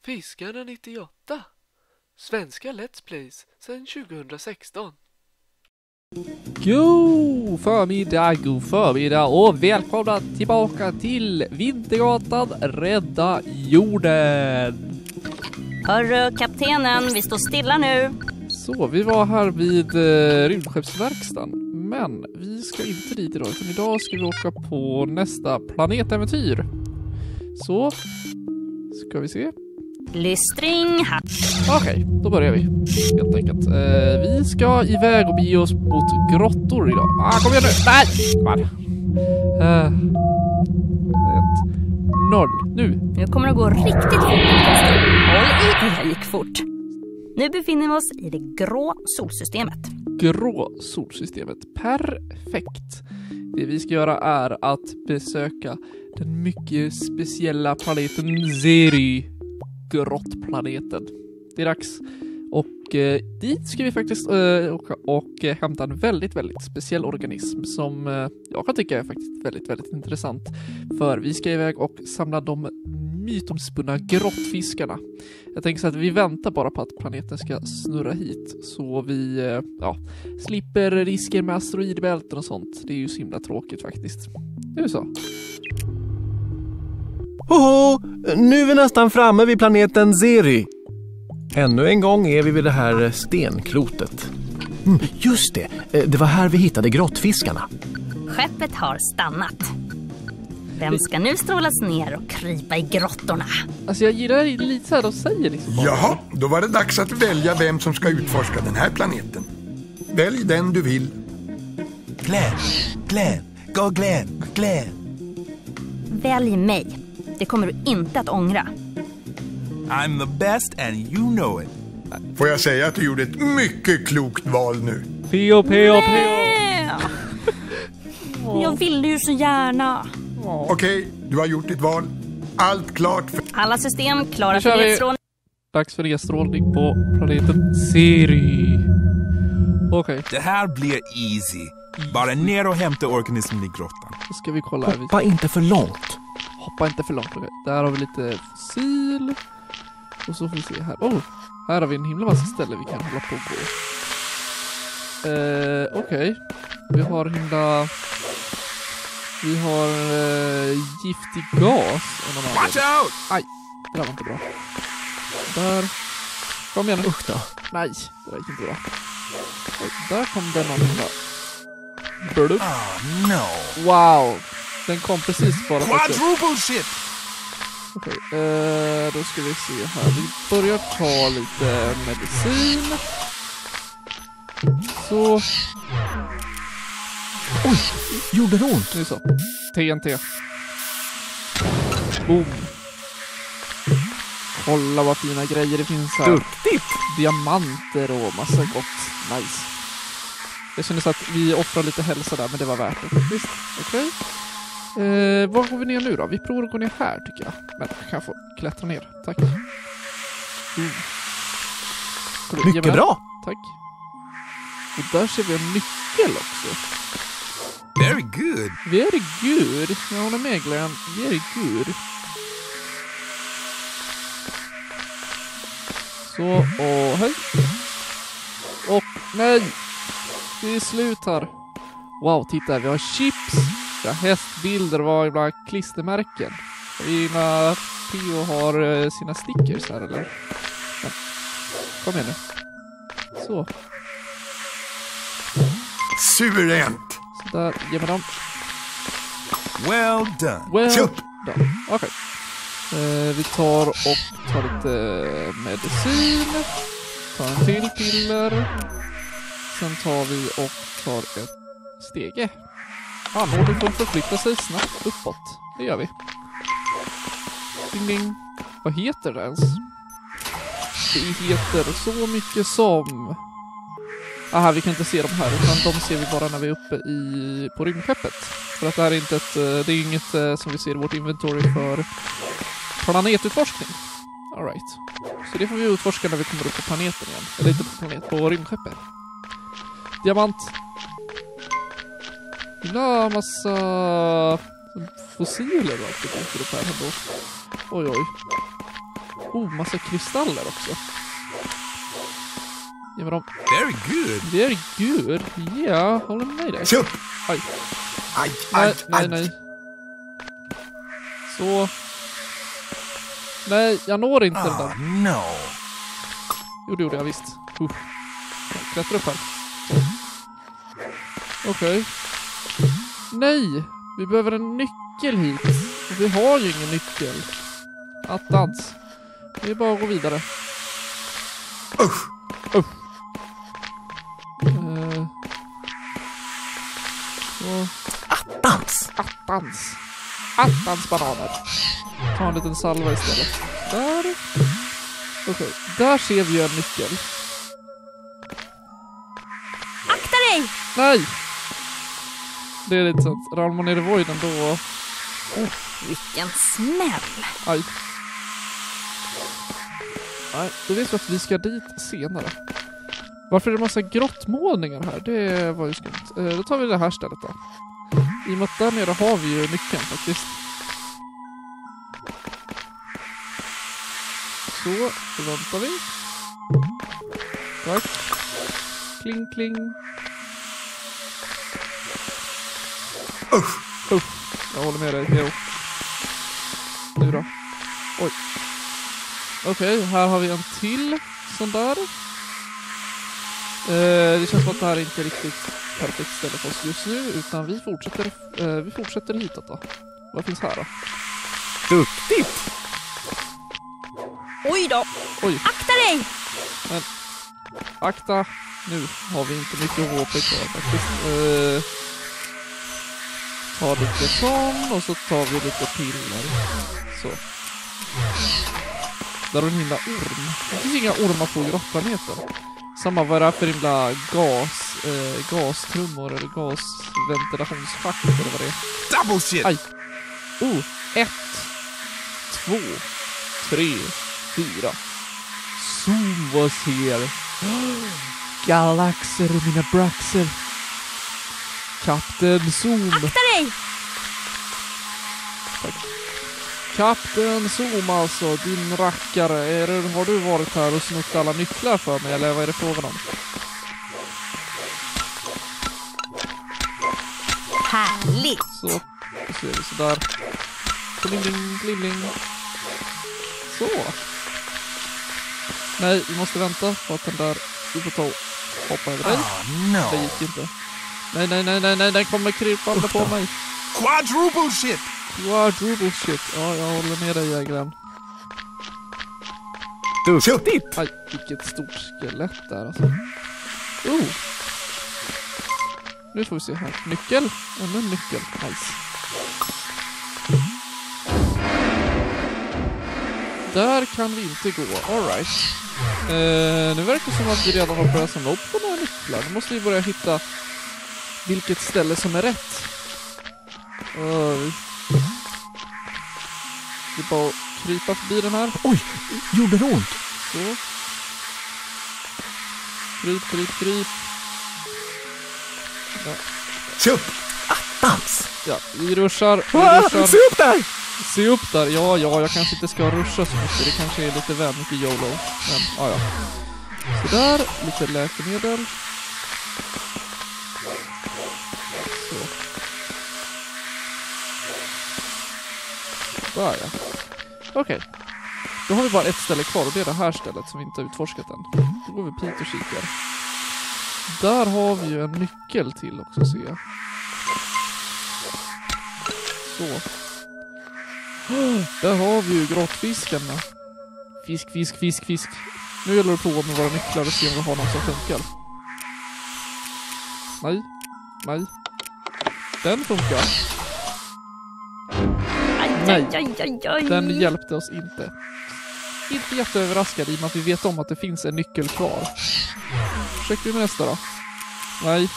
Fiskarna 98. Svenska Let's Plays sedan 2016. God förmiddag och välkomna tillbaka till Vintergatan Rädda Jorden. Hörru kaptenen, vi står stilla nu. Så, vi var här vid rymdskeppsverkstan. Men vi ska inte dit idag, utan idag ska vi åka på nästa planetäventyr. Så, ska vi se. Lystring här. Okej, då börjar vi helt enkelt. Vi ska iväg och bege oss mot grottor idag. Kom igen nu! Nej! Man. 1, 0. Nu kommer det gå riktigt fort. Håll i, det här gick fort. Nu befinner vi oss i det grå solsystemet. Grå solsystemet. Perfekt. Det vi ska göra är att besöka den mycket speciella planeten Zeri. Grottplaneten. Det är dags. Och dit ska vi faktiskt åka och hämta en väldigt, väldigt speciell organism som jag kan tycka är faktiskt väldigt, väldigt intressant. För vi ska iväg och samla de mytomspunna grottfiskarna. Jag tänker så att vi väntar bara på att planeten ska snurra hit så vi slipper risker med asteroidbälten och sånt. Det är ju så himla tråkigt faktiskt. Det är så. Hoho! Nu är vi nästan framme vid planeten Zeri. Ännu en gång är vi vid det här stenklotet. Just det, det var här vi hittade grottfiskarna. Skeppet har stannat. Vem ska nu strålas ner och krypa i grottorna? Alltså jag gillar lite så här de säger liksom. Jaha, då var det dags att välja vem som ska utforska den här planeten. Välj den du vill. Glenn, gå Glenn. Välj mig. Det kommer du inte att ångra. I'm the best and you know it. Får jag säga att du gjorde ett mycket klokt val nu? P.O. Jag ville ju så gärna. Okej, du har gjort ditt val. Allt klart för... Alla system klara kör för vi. nedstrålning. Dags för nedstrålning på planeten Zeri. Okej. Det här blir easy. Bara ner och hämta organismen i grottan. Då ska vi kolla här. Hoppa inte för långt. Hoppa inte för långt. Okej. Där har vi lite fossil. Och så får vi se här. Här har vi en himla massa ställen vi kan hålla på och gå. Okej. Vi har giftig gas. Watch out! Aj, det där var inte bra. Där. Kom igen nu. Usch då. Nej, det där gick inte bra. Oj, där kom den någon himla. Blup. Oh no. Wow. Den kom precis bara för att Quadruple shit! Okej, då ska vi se här. Vi börjar ta lite medicin. Så. Oj, gjorde det ont? Nu så. TNT. Boom. Kolla vad fina grejer det finns här. Duktigt! Diamanter och massa gott. Nice. Jag känner att vi offrar lite hälsa där, men det var värt det. Visst, okej. Var går vi ner nu då? Vi provar att gå ner här tycker jag. Men jag kan få klättra ner. Tack. Mycket bra! Tack. Och där ser vi en nyckel också. Very good. Very good. Jag håller med Glenn. Very good. Så, och hej. Och nej. Det är slut här. Wow, titta. Vi har chips. Vi har hästbilder och ibland klistermärken. Mina P.O. har sina stickers här, eller? Ja. Kom igen nu. Så. Suveränt! Så där, ge mig dem. Well done. Well Köp. done. Okej. Vi tar lite medicin. Tar en till piller. Sen tar vi och tar ett stege. Anordning får förflytta sig snabbt uppåt. Det gör vi. Ding ding. Vad heter det ens? Det heter så mycket som... Aha, vi kan inte se dem här utan de ser vi bara när vi är uppe på rymdskeppet. För att det här är inte det är inget som vi ser i vårt inventory för planetutforskning. All right. Så det får vi utforska när vi kommer upp på planeten igen. Eller inte på planet, på rymdskeppet. Diamant. Ja, massa fossiler och allt det dyker upp här ändå. Oj. massa kristaller också. Ge mig dem. Very good. Very good. Ja, håller med dig. Se upp! Aj. Aj, Nej, aj, nej, aj. nej. Så. Nej, jag når inte den där. No. Jo, det gjorde jag visst. Klättra upp här. Okej. Nej, vi behöver en nyckel hit. Och vi har ju ingen nyckel. Attans. Det är bara att gå vidare. Usch! Så. Attans! Attans bananer. Ta en liten salva istället. Där. Okej, där ser vi en nyckel. Akta dig! Nej! Det är lite sant. Ramlar man ner i voiden då... Vilken smäll! Aj. Nej, då vet vi att vi ska dit senare. Varför är det massa grottmålningar här? Det var ju skumt. Då tar vi det här stället då. I och med att där nere har vi ju nyckeln faktiskt. Så, då väntar vi. Tack. Kling, kling. Usch! Jag håller med dig, jo. Nu då. Oj. Okej, här har vi en till sån där. Det känns som att det här är inte riktigt perfekt ställe för oss just nu, utan vi fortsätter hitåt då. Vad finns här då? Duktigt! Oj då! Oj, Akta dig! akta. Nu har vi inte mycket HP kvar faktiskt. Ta lite sån och så tar vi lite piller. Så. Där har en himla orm. Det finns inga ormar på grottplaneten. Samma vad det är för himla gastrummor eller gasventilationsschakt eller vad det är. Double shit. Aj. 1, 2, 3, 4. Zoom was here. Galaxer i mina braxer. Kapten Zoom. Akta dig! Tack. Kapten Zoom alltså, din rackare. Har du varit här och snott alla nycklar för mig eller vad är det frågan om? Härligt! Så, då ser vi sådär. Kling, kling. Så. Nej, vi måste vänta på att den där... Vi får ta och hoppa över dig. Oh no. Det gick inte. Nej, den kommer krypande på mig. Quadruple shit. Quadruple shit. Ja, jag håller med dig, jägaren. Duktigt! Aj, vilket stort skelett där alltså. Nu får vi se här. Nyckel. Ännu en nyckel. Nice. Där kan vi inte gå. All right. Nu verkar det som att vi redan har börjat samla upp på några nycklar. Nu måste vi börja hitta vilket ställe som är rätt. Det är bara att krypa förbi den här. Oj, gjorde det ont? Så. Kryp. Ja. Se upp! Attans! Ja, vi ruschar. Se upp där! Se upp där. Ja, jag kanske inte ska ruscha så mycket. Det kanske är lite väl mycket YOLO. Men, ja. Så där, lite läkemedel. Så. Där, ja. Okej. Då har vi bara ett ställe kvar och det är det här stället som vi inte har utforskat än. Då går vi hit och kikar. Där har vi ju en nyckel till också, ser jag. Så. Där har vi ju grottfiskarna. Fisk. Nu gäller det på med våra nycklar och se om vi har något som funkar. Nej. Den funkar. Nej. Den hjälpte oss inte. Inte jätteöverraskad i och med att vi vet om att det finns en nyckel kvar. Försöker vi med nästa då? Nej.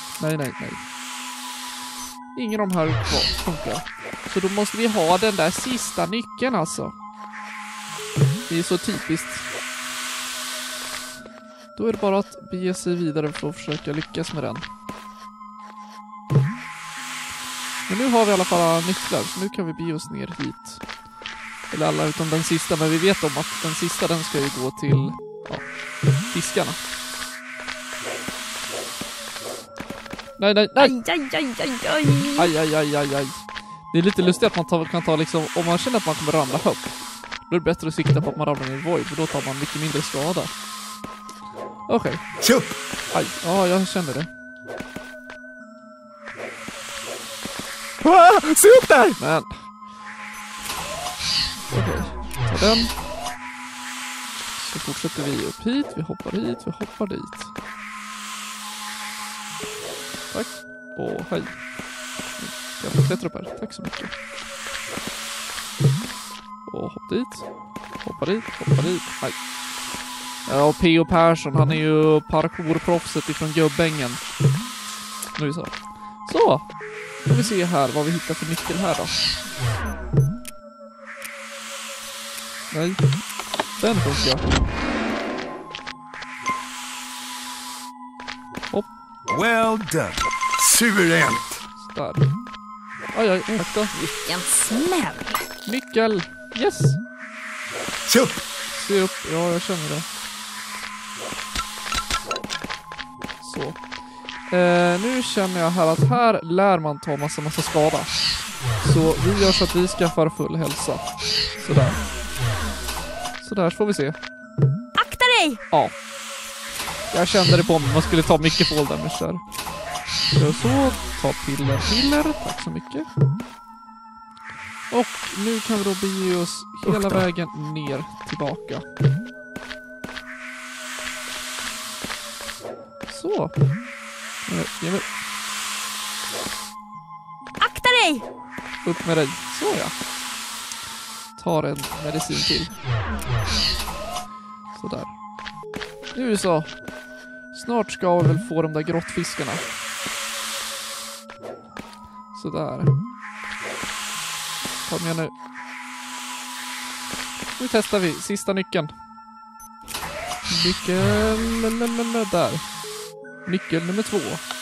Ingen av de här kvar funkar. Så då måste vi ha den där sista nyckeln alltså. Det är så typiskt. Då är det bara att bege sig vidare för att försöka lyckas med den. Men nu har vi i alla fall nycklar, så nu kan vi bege oss ner hit. Eller alla utom den sista, men vi vet om att den sista den ska ju gå till fiskarna. Nej. Aj. Aj. Det är lite lustigt att man kan ta liksom, om man känner att man kommer ramla högt, då är det bättre att sikta på att man ramlar i en void, för då tar man mycket mindre skada. Okej. Se upp! Aj, ja, jag känner det. Se upp där! Men... Okej, ta den. Så fortsätter vi upp hit, vi hoppar hit, vi hoppar dit. Tack. Och hej. Jag får klättra upp här, tack så mycket. Och hopp dit. Hoppa dit. Hej. Ja, och P.O. Persson, han är ju parkourproffset ifrån Gubbängen. Nu så. Så. Får vi se här vad vi hittar för nyckel här då. Nej. Den funkar. Hopp. Well done. Suveränt! Där. Aj, tack då. Vilken smäll. Nyckel. Yes. Se upp! Se upp. Ja, jag känner det. Så. Nu känner jag här att här lär man ta massa skada. Så vi gör så att vi skaffar full hälsa. Sådär. Sådär, så får vi se. Akta dig! Ja. Jag kände det på mig. Man skulle ta mycket fall damage där. Så, ta piller. Tack så mycket. Och nu kan vi då bege oss hela vägen ner tillbaka. Så. Akta dig! Upp med dig. Så ja. Tar en medicin till. Sådär. Nu så. Snart ska vi väl få de där grottfiskarna. Sådär. Kom igen nu. Nu testar vi sista nyckeln. Där. Nyckel nummer 2.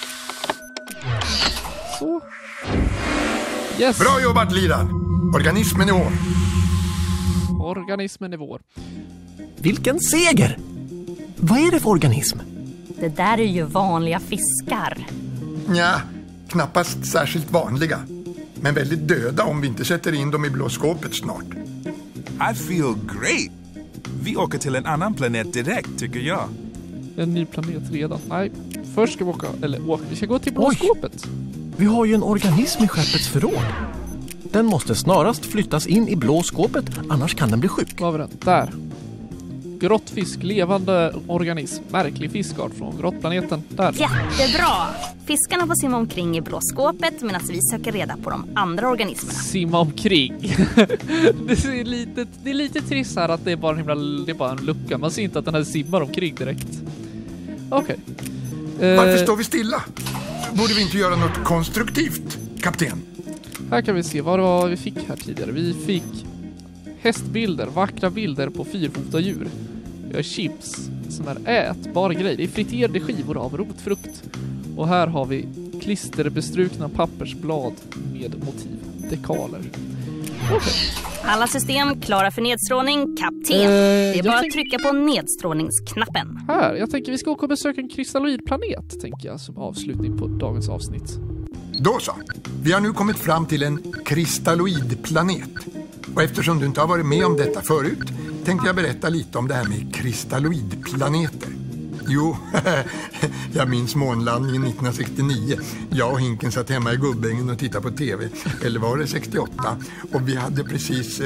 Så. Yes. Bra jobbat, Liran! Organismen är vår. Organismen är vår. Vilken seger! Vad är det för organism? Det där är ju vanliga fiskar. Ja, knappast särskilt vanliga. Men väldigt döda om vi inte sätter in dem i blåskåpet snart. I feel great. Vi åker till en annan planet direkt, tycker jag. En ny planet redan. Nej, först ska vi vi ska gå till blåskåpet. Vi har ju en organism i skeppets förråd. Den måste snarast flyttas in i blåskåpet, annars kan den bli sjuk. Var var den? Där. Grottfisk, levande organism. Märklig fiskart från grottplaneten. Där. Jättebra! Fiskarna får simma omkring i blåskåpet medan vi söker reda på de andra organismerna. Simma omkring. Det är lite trist här att det är bara en lucka. Man ser inte att den här simmar omkring direkt. Okej. Varför står vi stilla? Borde vi inte göra något konstruktivt, kapten? Här kan vi se vad det var vi fick här tidigare. Vi fick hästbilder, vackra bilder på fyrfota djur. Vi har chips som är ätbar grej. Det är friterade skivor av rotfrukt. Och här har vi klisterbestrukna pappersblad med motiv. Dekaler. Okej. Alla system klara för nedstrålning, kapten. Det är bara att trycka på nedstrålningsknappen. Här, jag tänker vi ska åka och besöka en kristalloidplanet, tänker jag, som avslutning på dagens avsnitt. Då så. Vi har nu kommit fram till en kristalloidplanet. Och eftersom du inte har varit med om detta förut tänkte jag berätta lite om det här med kristalloidplaneter. Jo, jag minns månlandningen 1969. Jag och Hinken satt hemma i Gubbängen och tittade på tv. Eller var det 68? Och vi hade precis...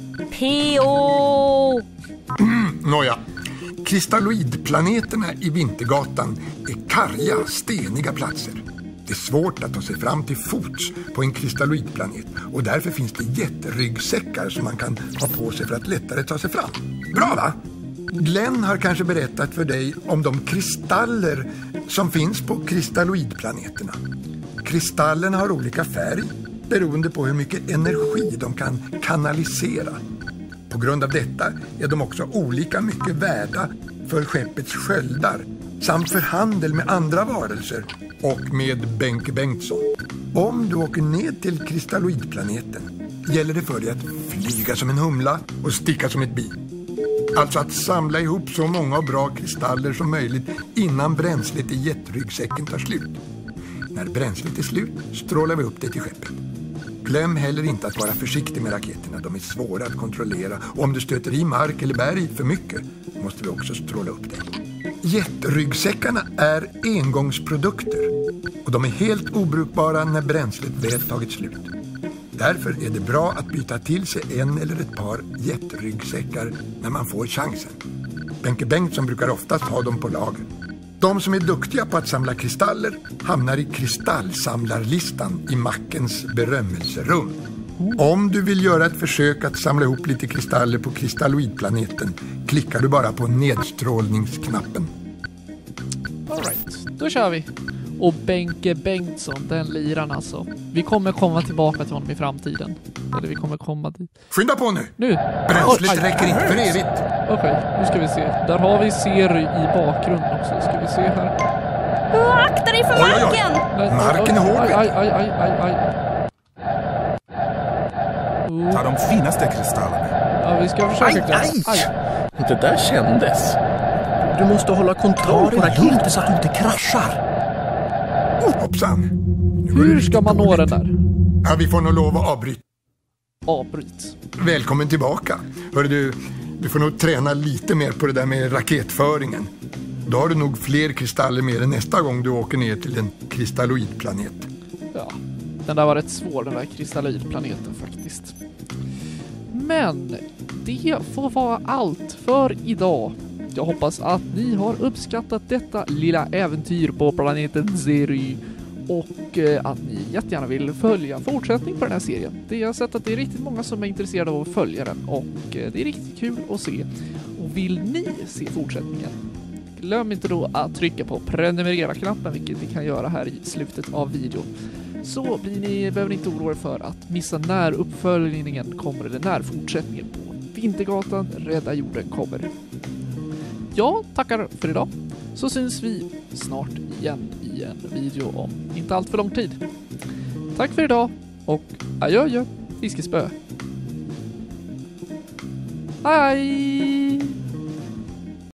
P.O. Nåja. Kristalloidplaneterna i Vintergatan är karga, steniga platser. Det är svårt att ta sig fram till fots på en kristalloidplanet och därför finns det jätteryggsäckar som man kan ha på sig för att lättare ta sig fram. Bra va? Glenn har kanske berättat för dig om de kristaller som finns på kristalloidplaneterna. Kristallerna har olika färg beroende på hur mycket energi de kan kanalisera. På grund av detta är de också olika mycket värda för skeppets sköldar samt för handel med andra varelser och med Benke Bengtsson. Om du åker ned till kristalloidplaneten gäller det för dig att flyga som en humla och sticka som ett bi. Alltså att samla ihop så många och bra kristaller som möjligt innan bränslet i jetryggsäcken tar slut. När bränslet är slut strålar vi upp det till skeppet. Glöm heller inte att vara försiktig med raketerna, de är svåra att kontrollera. Och om du stöter i mark eller berg för mycket måste vi också stråla upp dig. Jetryggsäckarna är engångsprodukter och de är helt obrukbara när bränslet väl tagit slut. Därför är det bra att byta till sig en eller ett par jetryggsäckar när man får chansen. Benke Bengtsson brukar oftast ha dem på lager. De som är duktiga på att samla kristaller hamnar i kristallsamlarlistan i Mackens berömmelserum. Om du vill göra ett försök att samla ihop lite kristaller på kristalloidplaneten klickar du bara på nedstrålningsknappen. All right, då kör vi. Och Benke Bengtsson, den liran alltså. Vi kommer komma tillbaka till honom i framtiden. Eller vi kommer komma dit. Skynda på nu! Nu! Bränslet räcker inte för evigt. Okej, nu ska vi se. Där har vi Siri i bakgrunden också. Ska vi se här. Akta dig för Oj, oj, oj. marken! Nej, Marken är hård. Aj. Ta de finaste kristallerna. Ja, vi ska försöka. Aj! Det där kändes. Du måste hålla kontroll på raketen så att du inte kraschar. Hoppsan. Nu går Hur det ska man nå den där? Ja, vi får nog lov att avbryta. Avbryt. Välkommen tillbaka. Hör du får nog träna lite mer på det där med raketföringen. Då har du nog fler kristaller med dig nästa gång du åker ner till en kristalloidplanet. Ja, den där var rätt svår, den där kristalloidplaneten faktiskt. Men det får vara allt för idag. Jag hoppas att ni har uppskattat detta lilla äventyr på planeten Zeri och att ni jättegärna vill följa fortsättning på den här serien. Jag har sett att det är riktigt många som är intresserade av att följa den och det är riktigt kul att se. Och vill ni se fortsättningen? Glöm inte då att trycka på prenumerera-knappen, vilket ni kan göra här i slutet av videon. Så behöver ni inte oroa er för att missa när uppföljningen kommer eller när fortsättningen på Vintergatan Rädda jorden kommer. Jag tackar för idag, så syns vi snart igen i en video om inte allt för lång tid. Tack för idag och adjö, fiskespö. Hej!